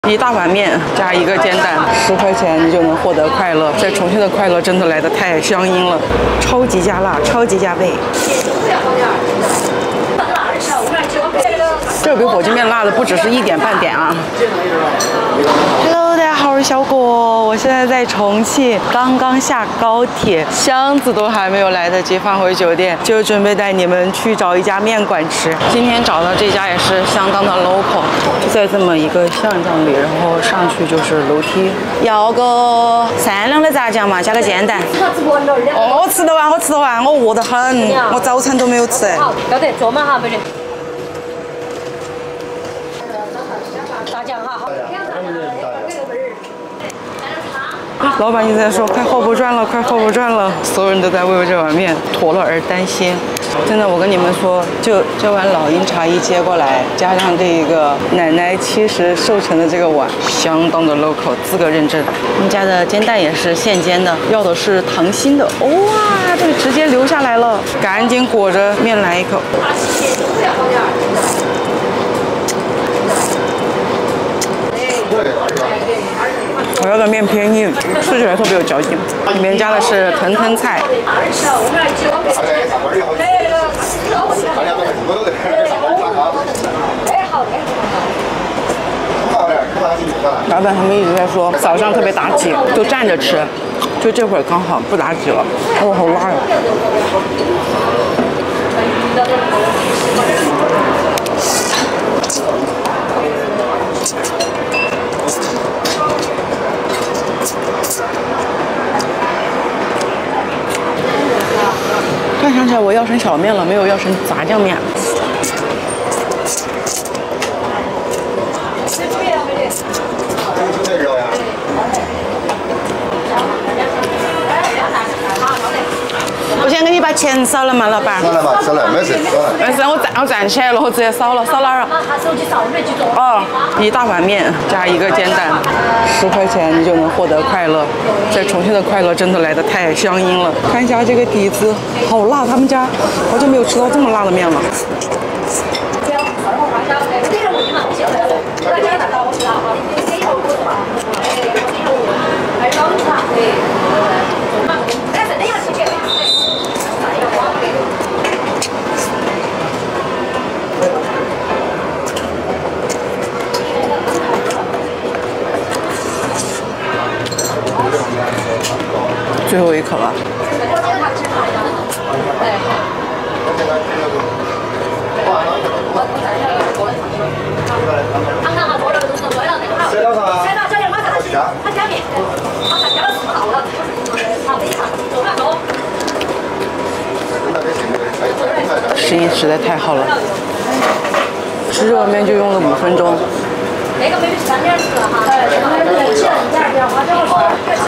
一大碗面加一个煎蛋，10块钱你就能获得快乐。在重庆的快乐真的来得太香阴了，超级加辣，超级加倍。这个比火鸡面辣的不只是1点半点啊。Hello， 大家好，我是小果，我现在在重庆，刚刚下高铁，箱子都还没有来得及放回酒店，就准备带你们去找一家面馆吃。今天找到这家也是相当的 local， 就在这么一个巷巷里，然后上去就是楼梯。要个3两的炸酱嘛，加个煎蛋。哦，我吃得完，我吃得完，我饿得很，我早餐都没有吃。 要得，坐嘛哈，美女。炸酱哈，好。 老板一直在说快货不赚了，快货不赚了，所有人都在为这碗面坨了而担心。真的，我跟你们说，就这碗老鹰茶一接过来，加上这一个奶奶70瘦成的这个碗，相当的 local， 资格认证。他们家的煎蛋也是现煎的，要的是溏心的。哇，这个直接流下来了，赶紧裹着面来一口。我要的面偏硬，吃起来特别有嚼劲。里面加的是腾腾菜。老板他们一直在说早上特别打挤，就站着吃，就这会儿刚好不打挤了。哦，好辣呀！突然想起来，我要成小面了，没有要成炸酱面。我先给你把钱扫了嘛，老板。 扫了嘛，扫了，没事，扫了。 没事，我站起来了，我直接扫了，扫哪儿啊？哦，一大碗面加一个煎蛋，10块钱你就能获得快乐。在重庆的快乐真的来得太香阴了。看一下这个底子，好辣！他们家好久没有吃到这么辣的面了。最后一口了。生意实在太好了，吃这碗面就用了5分钟。